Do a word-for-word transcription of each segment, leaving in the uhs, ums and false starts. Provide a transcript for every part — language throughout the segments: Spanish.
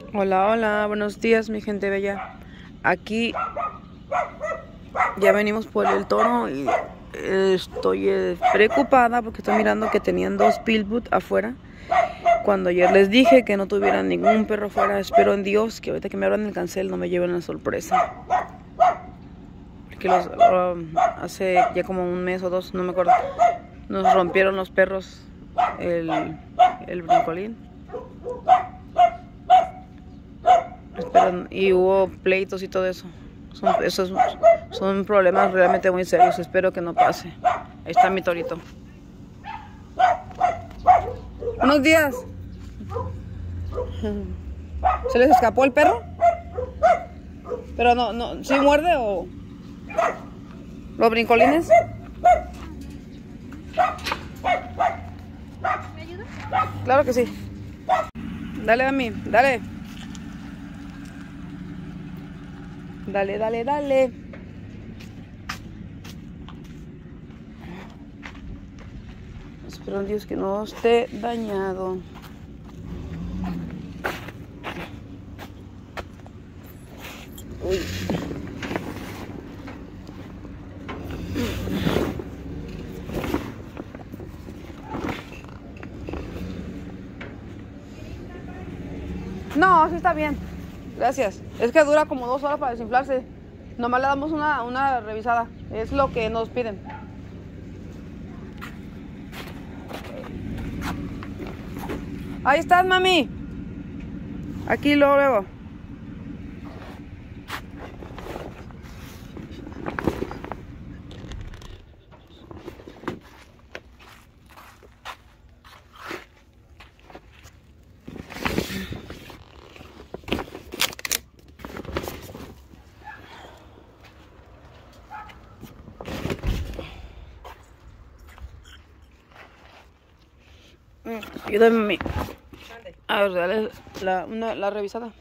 Hola, hola, buenos días mi gente bella. Aquí ya venimos por el toro y estoy eh, preocupada porque estoy mirando que tenían dos Pitbull afuera. Cuando ayer les dije que no tuvieran ningún perro afuera, espero en Dios que ahorita que me abran el cancel no me lleven la sorpresa. Porque los, um, hace ya como un mes o dos, no me acuerdo, nos rompieron los perros el, el brincolín. Pero, y hubo pleitos y todo eso. Son, esos son problemas realmente muy serios. Espero que no pase. Ahí está mi torito. Buenos días. ¿Se les escapó el perro? Pero no, no, ¿sí muerde o los brincolines? ¿Me ayudas? Claro que sí. Dale a mí, dale. Dale, dale, dale. Espero en Dios que no esté dañado. Uy. No, sí está bien. Gracias. Es que dura como dos horas para desinflarse. Nomás le damos una, una revisada. Es lo que nos piden. Ahí estás, mami. Aquí luego, luego. Ayúdame, mami. A ver, dale la, una, la revisada.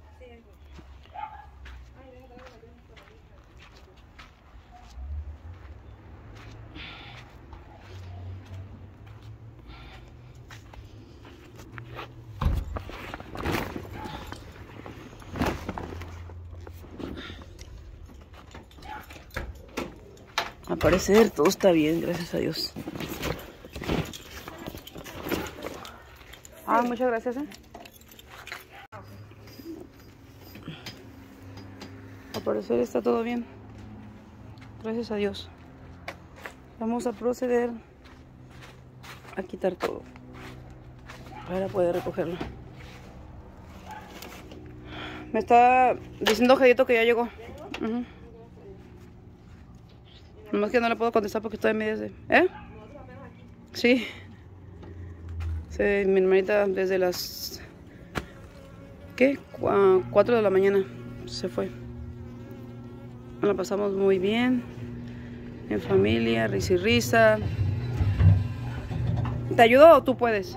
Al parecer todo está bien, gracias a Dios. Ah, muchas gracias, ¿eh? Al parecer está todo bien. Gracias a Dios. Vamos a proceder a quitar todo para poder recogerlo. Me está diciendo Jedito que ya llegó. Uh-huh. Nomás que no le puedo contestar porque estoy en medio de... ¿Eh? Sí. Sí, mi hermanita desde las... ¿Qué? cuatro de la mañana se fue. La pasamos muy bien. En familia, risa y risa. ¿Te ayudo o tú puedes?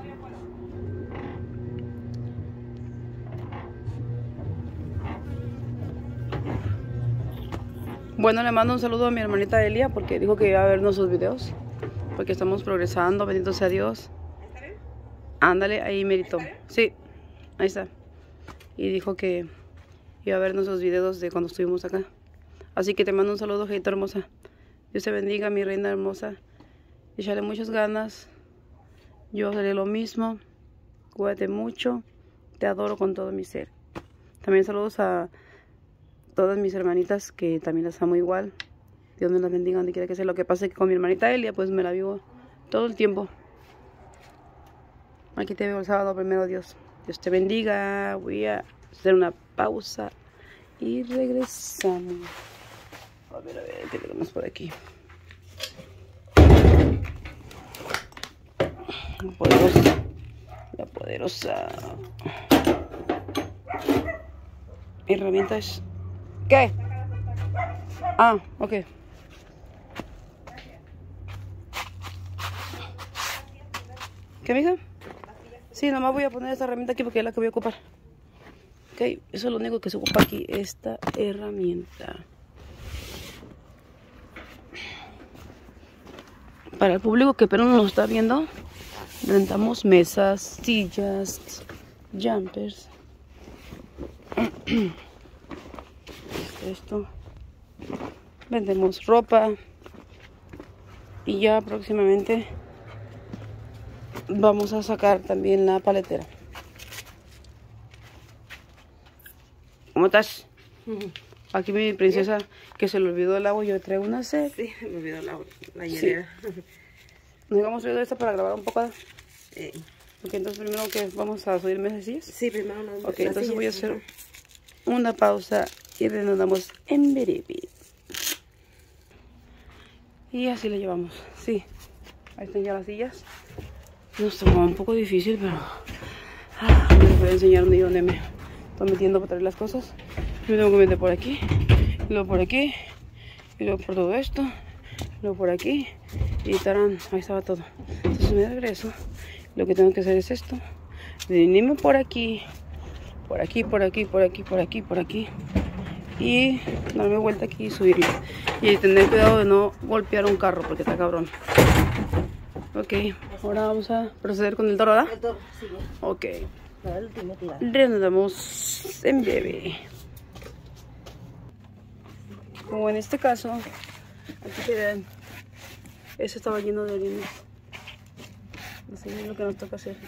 Bueno, le mando un saludo a mi hermanita Elia porque dijo que iba a ver nuestros videos. Porque estamos progresando, bendito sea Dios. ¿Está bien? Ándale, ahí merito. Sí, ahí está. Y dijo que iba a ver nuestros videos de cuando estuvimos acá. Así que te mando un saludo, Jedito hermosa. Dios te bendiga, mi reina hermosa. Échale muchas ganas. Yo haré lo mismo. Cuídate mucho. Te adoro con todo mi ser. También saludos a todas mis hermanitas que también las amo igual. Dios me las bendiga donde quiera que sea. Lo que pasa es que con mi hermanita Elia pues me la vivo todo el tiempo. Aquí te veo el sábado, primero Dios. Dios te bendiga. Voy a hacer una pausa y regresamos. A ver, a ver, ¿qué tenemos por aquí? La poderosa. La poderosa. Herramientas. ¿Qué? Ah, ok. ¿Qué, mija? Sí, nomás voy a poner esta herramienta aquí porque es la que voy a ocupar. Ok, eso es lo único que se ocupa aquí, esta herramienta. Para el público que pero no nos está viendo, rentamos mesas, sillas, jumpers. Esto. Vendemos ropa. Y ya próximamente vamos a sacar también la paletera. ¿Cómo estás? Uh-huh. Aquí mi princesa, que se le olvidó el agua, yo le traigo una sed. Sí, me olvidó la, la hielera. Sí. Nos hemos traído esta para grabar un poco. Eh. Ok, entonces primero que vamos a subir mesas. Sí, primero una Ok, entonces sillas, voy a hacer una pausa y reanudamos en breve. Y así le llevamos. Sí, ahí están ya las sillas. Nos tomó un poco difícil, pero ah, les voy a enseñar dónde me estoy metiendo para traer las cosas. Yo tengo que meter por aquí, y luego por aquí, y luego por todo esto, y luego por aquí, y tarán, ahí estaba todo. Entonces me regreso, lo que tengo que hacer es esto, venirme por aquí, por aquí, por aquí, por aquí, por aquí, por aquí, y darme vuelta aquí y subirlo. Y tener cuidado de no golpear un carro, porque está cabrón. Ok, ahora vamos a proceder con el toro, ¿verdad? El toro, sí. Ok. La última tirada. Reanudamos en breve. Como en este caso, aquí que vean, eso estaba lleno de orina. Así es lo que nos toca hacer.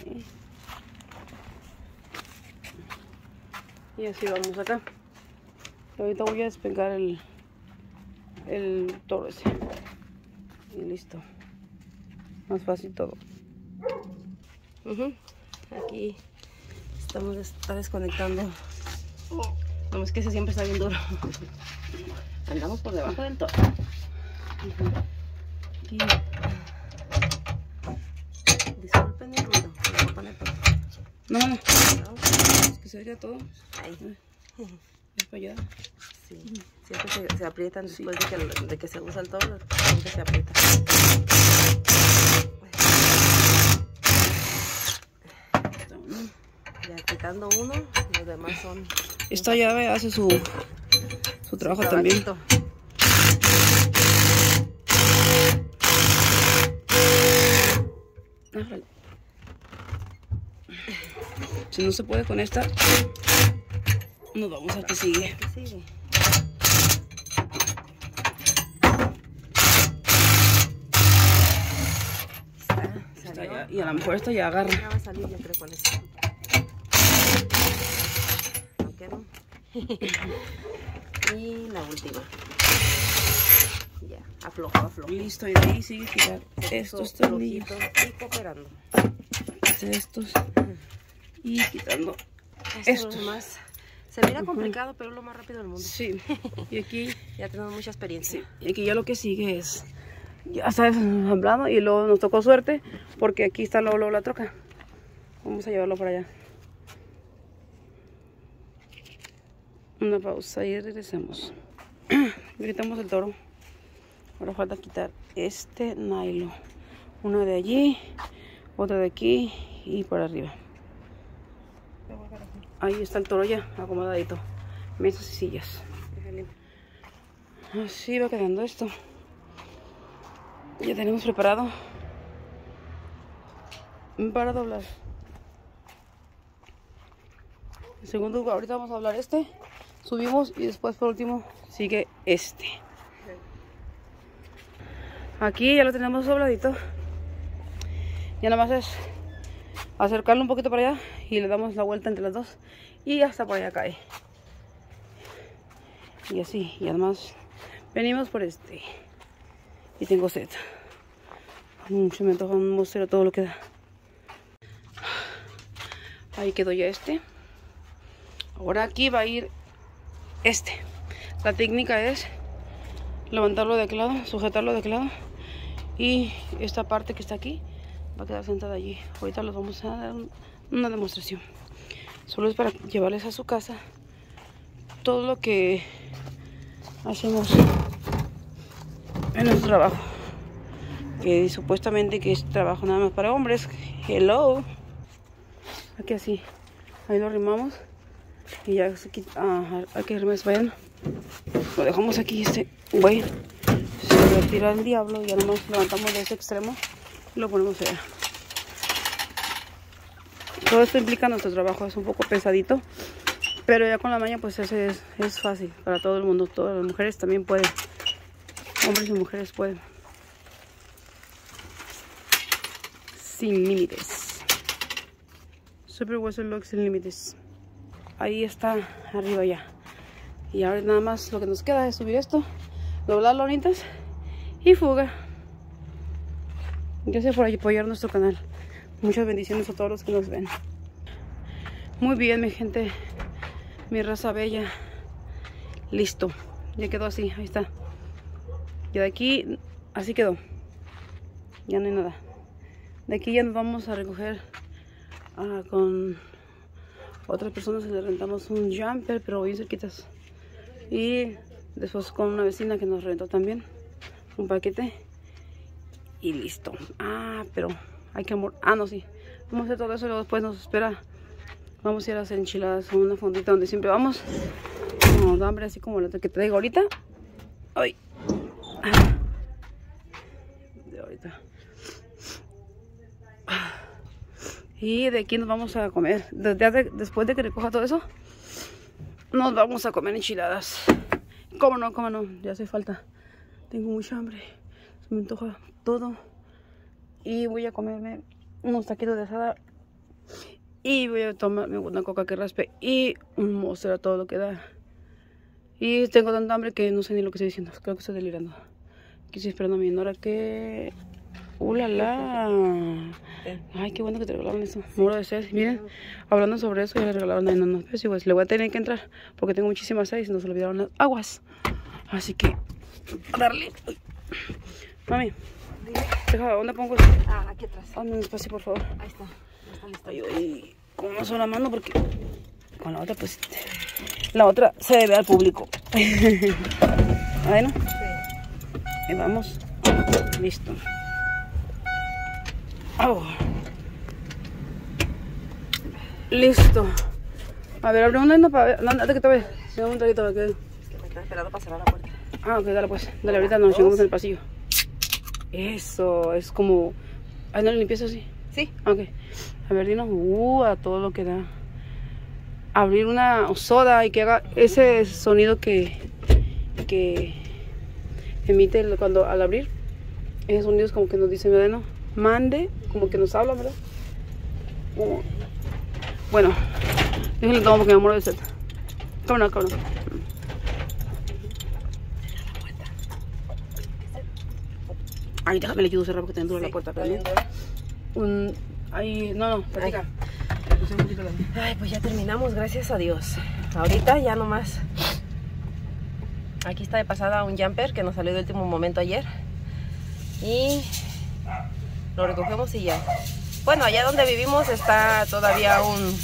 Y así vamos acá. Y ahorita voy a despegar el, el toro ese. Y listo. Más fácil todo. Uh-huh. Aquí estamos está desconectando. No, es que ese siempre está bien duro. Andamos por debajo del toro. Aquí. Disculpen el ruido. Me voy a poner todo. No, no. Es que se oiga todo. Ahí. Es para allá. Sí. Siempre se, se aprietan después sí. de, que, de que se usa el toro. Siempre se aprieta. Ya quitando uno, los demás son... Esta llave hace su, su trabajo su también. Si no se puede con esta, nos vamos a que sigue. sigue. Está, está ya, y a lo mejor esta ya agarra. Ya va a salir, yo creo, con esto. Y la última. Ya, aflojo, aflojo. Listo, y de ahí sigue girar estos tornillos. Y cooperando. Estos. Y quitando Esto estos. Más, se mira uh-huh. complicado, pero es lo más rápido del mundo. Sí. Y aquí ya tenemos mucha experiencia. Sí. Y aquí ya lo que sigue es. Ya está desensamblado y luego nos tocó suerte porque aquí está luego, luego la troca. Vamos a llevarlo para allá. Una pausa y regresamos. Quitamos el toro. Ahora falta quitar este nylon. Uno de allí, otro de aquí y por arriba. Ahí está el toro ya acomodadito. Mesas y sillas. Así va quedando esto. Ya tenemos preparado para doblar. En segundo lugar, ahorita vamos a doblar este. Subimos y después por último sigue este. Aquí ya lo tenemos dobladito. Ya nada más es acercarlo un poquito para allá y le damos la vuelta entre las dos y hasta por allá cae. Y así, y además venimos por este. Y tengo sed. Mm, se me antoja un mostero todo lo que da. Ahí quedó ya este. Ahora aquí va a ir este. La técnica es levantarlo de aquel lado, sujetarlo de aquel lado. Y esta parte que está aquí va a quedar sentada allí. Ahorita les vamos a dar una demostración. Solo es para llevarles a su casa todo lo que hacemos en nuestro trabajo. Que supuestamente que es trabajo nada más para hombres. Hello. Aquí así. Ahí lo arrimamos. Y ya se quita. Ah, hay que irme desvayando. Lo dejamos aquí este güey. Se retira el diablo y ya nomás levantamos de ese extremo y lo ponemos allá. Todo esto implica nuestro trabajo, es un poco pesadito, Pero ya con la maña pues ese es, es fácil para todo el mundo. Todas las mujeres también pueden. Hombres y mujeres pueden. Sin límites. Super Hueso Vlog sin límites. Ahí está arriba ya. Y ahora nada más lo que nos queda es subir esto, doblar lonitas y fuga. Gracias por apoyar nuestro canal. Muchas bendiciones a todos los que nos ven. Muy bien, mi gente, mi raza bella. Listo, ya quedó así, ahí está. Y de aquí, así quedó. Ya no hay nada. De aquí ya nos vamos a recoger uh, con otras personas. Le rentamos un jumper, pero bien cerquitas. Y después con una vecina que nos rentó también un paquete. Y listo. Ah, pero hay que amor. Ah, no, sí. Vamos a hacer todo eso y luego después nos espera. Vamos a ir a hacer enchiladas a una fondita donde siempre vamos. Nos da hambre, así como la que te digo ahorita. Ay. Ah. De ahorita. Y de aquí nos vamos a comer. Desde, después de que recoja todo eso, nos vamos a comer enchiladas. ¿Cómo no? ¿Cómo no? Ya hace falta. Tengo mucha hambre. Se me antoja todo. Y voy a comerme unos taquitos de asada. Y voy a tomarme una coca que raspe. Y un Monster a todo lo que da. Y tengo tanta hambre que no sé ni lo que estoy diciendo. Creo que estoy delirando. Aquí estoy esperando a mi Nora que... ¡Uh, la, la! Ay, qué bueno que te regalaron eso. Muero de sed. Miren, hablando sobre eso, ya le regalaron a enanos. Pero sí, pues le voy a tener que entrar porque tengo muchísimas sed y no se olvidaron las aguas. Así que, a darle. Uy. Mami, deja, ¿dónde pongo eso? Ah, aquí atrás. Dame un espacio, por favor. Ahí está. Ya está listo. Ay, ay, con una sola mano porque con la otra, pues, la otra se debe al público. Bueno, Sí. Y vamos. Listo. Oh. Listo. A ver, abre una para ver. No, no, que te ve. Dame un traguito para que. Es que me quedo esperando para cerrar la puerta. Ah, ok, dale pues. Dale, ahorita nos llegamos en el pasillo. Eso, es como. Ay, no le limpias así. Sí. Ok. A ver, dinos. Uh, a todo lo que da. Abrir una soda y que haga ese sonido que. que emite el- cuando al abrir. Ese sonido es como que nos dice, ¿verdad? No? Mande, como que nos habla, ¿verdad? Como- Bueno, déjenle tomar porque me muero de sed. Cómo no, cómo no. Ay, déjame le ayudo a cerrar porque tengo dura la puerta. Espérame. Un... Ay, no, no, platica. Le puse un poquito la- Ay, pues ya terminamos, gracias a Dios. Ahorita ya nomás. Aquí está de pasada un jumper que nos salió de último momento ayer. Y lo recogemos y ya. Bueno, allá donde vivimos está todavía un...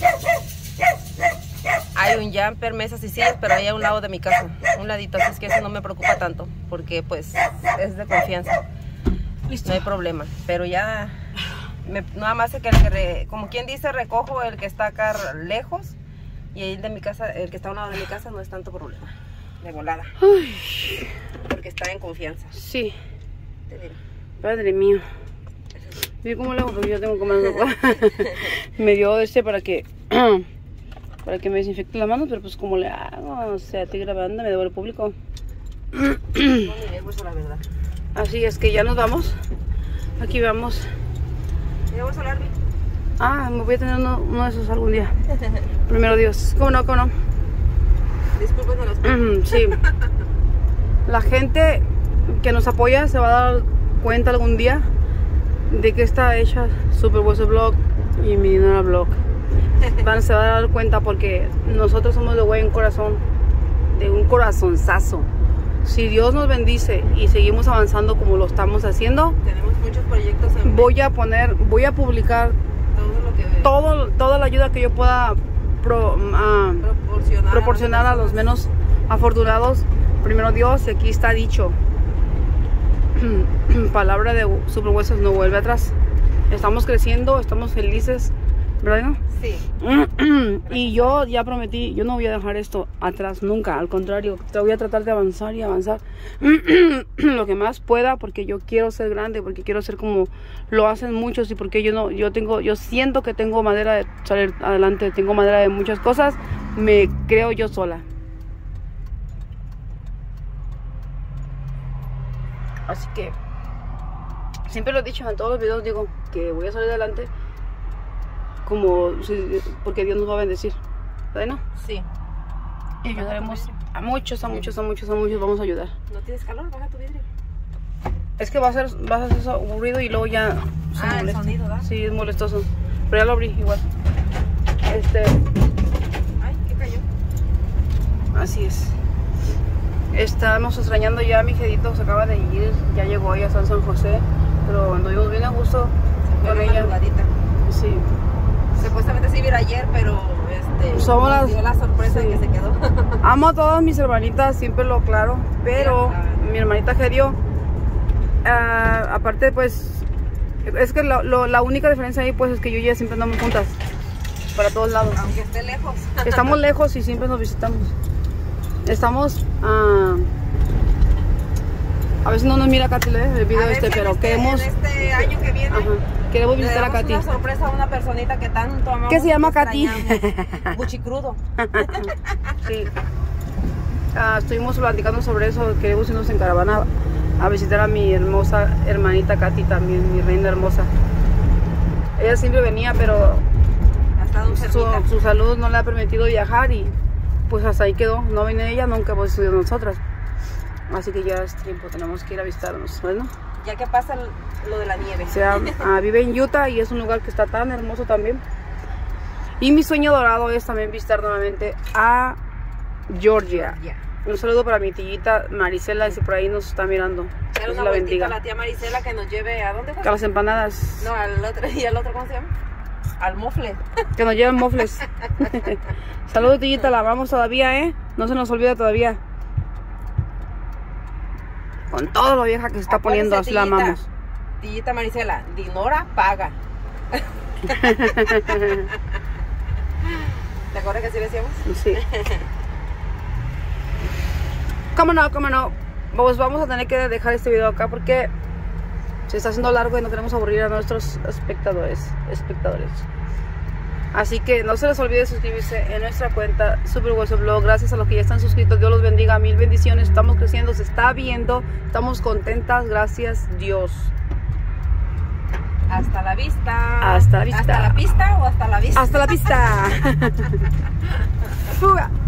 Hay un jumper, mesas y sillas, pero ahí a un lado de mi casa. Un ladito, así es que eso no me preocupa tanto. Porque pues es de confianza. Listo. No hay problema. Pero ya... Me, nada más es que, el que re- como quien dice, recojo el que está acá lejos. Y el de mi casa, el que está a un lado de mi casa no es tanto problema. De volada. Ay, Porque está en confianza. sí, Te diré. padre mío. ¿Y cómo le hago? Porque yo tengo que comer agua. Me dio este para que para que me desinfecte las manos, pero pues como le hago, o sea, estoy grabando, me debo al público. No me llegó eso, la verdad. Así es que ya nos vamos. Aquí vamos. ¿Me llegó eso, Larry? Ah, me voy a tener uno, uno de esos algún día. Primero Dios. ¿Cómo no? ¿Cómo no? Disculpen a los... Ujú, sí. La gente que nos apoya se va a dar cuenta algún día de que está hecha Super Hueso Vlog y mi Nora Vlog. Van, se van a dar cuenta porque nosotros somos de buen corazón, de un corazonzazo. Si Dios nos bendice y seguimos avanzando como lo estamos haciendo, Tenemos muchos proyectos en voy a poner, voy a publicar todo lo que todo, toda la ayuda que yo pueda pro- ah, proporcionar, proporcionar a los menos afortunados. Primero Dios, y aquí está dicho. Palabra de Super Huesos no vuelve atrás. Estamos creciendo, estamos felices ¿verdad, no? Sí. Y yo ya prometí, yo no voy a dejar esto atrás nunca, al contrario, te voy a tratar de avanzar y avanzar lo que más pueda, porque yo quiero ser grande, porque quiero ser como lo hacen muchos, y porque yo no, yo tengo, yo siento que tengo madera de salir adelante, tengo madera de muchas cosas, me creo yo sola. Así que siempre lo he dicho en todos los videos, digo que voy a salir adelante, como porque Dios nos va a bendecir, ¿verdad, no? Sí. Y ayudaremos a muchos, a muchos, a muchos, a muchos, vamos a ayudar. ¿No tienes calor? Baja tu vidrio. Es que va a ser, va a hacer eso aburrido y luego ya se Ah, molesta. el sonido, ¿verdad? Sí, es molestoso. Pero ya lo abrí igual. Este, Ay, ¿qué cayó? así es. Estamos extrañando ya a mi jedito, se acaba de ir, ya llegó, ya está en San José, pero anduvimos bien a gusto con Fue ella. madrugadita. Sí. Supuestamente se iba a ir ayer, pero este, Somos nos las- dio la sorpresa sí. de que se quedó. Amo a todas mis hermanitas, siempre lo aclaro, pero Sí, claro. mi hermanita Gedio, ah, aparte pues, es que lo, lo- la única diferencia ahí pues es que yo y ella siempre andamos juntas, para todos lados. Aunque esté lejos. Estamos lejos y siempre nos visitamos. Estamos, ah, a veces no nos mira Katy el video A ver este, si en pero este, queremos, en este año que viene, ajá, queremos le visitar a damos Katy. una sorpresa a una personita que tanto amamos. ¿Qué se llama y Katy? extrañamos. Buchicrudo. Sí. Ah, estuvimos platicando sobre eso, queremos irnos en caravana a visitar a mi hermosa hermanita Katy también, mi reina hermosa. Ella siempre venía, pero Ha estado su, enfermita. su salud no le ha permitido viajar y pues hasta ahí quedó. No viene ella, nunca hemos ido nosotras. Así que ya es tiempo, tenemos que ir a visitarnos, bueno. Ya que pasa el- lo de la nieve. O sea, ah, vive en Utah y es un lugar que está tan hermoso también. Y mi sueño dorado es también visitar nuevamente a Georgia. Ya. Un saludo para mi tillita Marisela, si por ahí nos está mirando. Dar Dios una la vueltita bendiga. a la tía Marisela que nos lleve a dónde fue. Que a las empanadas, No, al otro, y al otro, ¿cómo se llama? Al mofle. que nos lleven mofles. Saludos, tillita, la amamos todavía, ¿eh? No se nos olvida todavía. Con todo lo vieja que se está poniendo, así la Acuérdese, amamos. Tillita Marisela, Dinora paga. ¿Te acuerdas que así decíamos? Sí. Cómo no, cómo no. Pues vamos a tener que dejar este video acá porque se está haciendo largo y no queremos aburrir a nuestros espectadores. espectadores. Así que no se les olvide suscribirse en nuestra cuenta Super Hueso Blog. Gracias a los que ya están suscritos. Dios los bendiga. Mil bendiciones. Estamos creciendo, se está viendo. Estamos contentas. Gracias, Dios. Hasta la vista. Hasta la vista. ¿Hasta la pista o hasta la vista? Hasta la pista. Fuga.